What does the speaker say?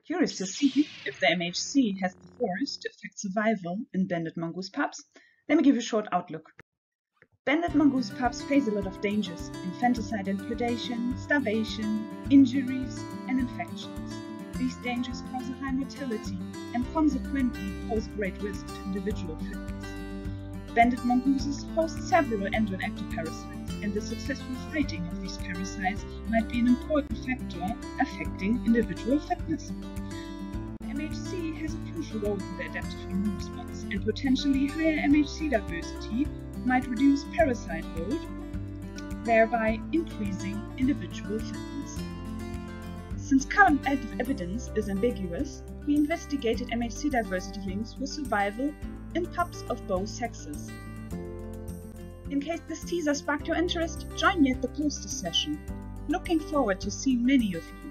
Curious to see if the MHC has the force to affect survival in banded mongoose pups? Let me give you a short outlook. Banded mongoose pups face a lot of dangers: infanticide and predation, starvation, injuries, and infections. These dangers cause a high mortality and consequently pose great risk to individual fitness. Banded mongooses host several endoectoparasites, and the successful fighting of these parasites might be an important factor affecting individual fitness. MHC has a crucial role in the adaptive immune response, and potentially higher MHC diversity might reduce parasite load, thereby increasing individual fitness. Since current evidence is ambiguous, we investigated MHC diversity links with survival in pups of both sexes. In case this teaser sparked your interest, join me at the poster session. Looking forward to seeing many of you.